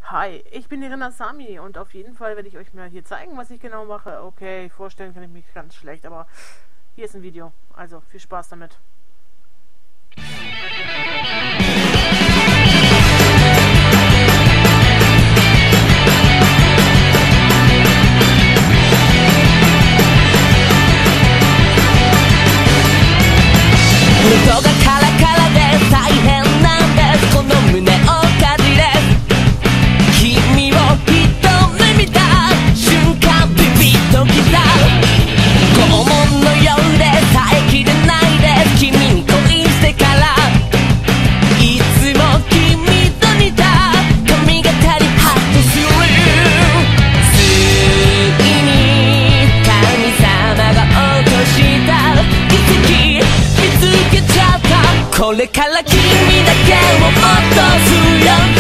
Hi, ich bin die RinAsami und auf jeden Fall werde ich euch mal hier zeigen, was ich genau mache. Okay, vorstellen kann ich mich ganz schlecht, aber hier ist ein Video. Also viel Spaß damit.これから君だけをもっと強く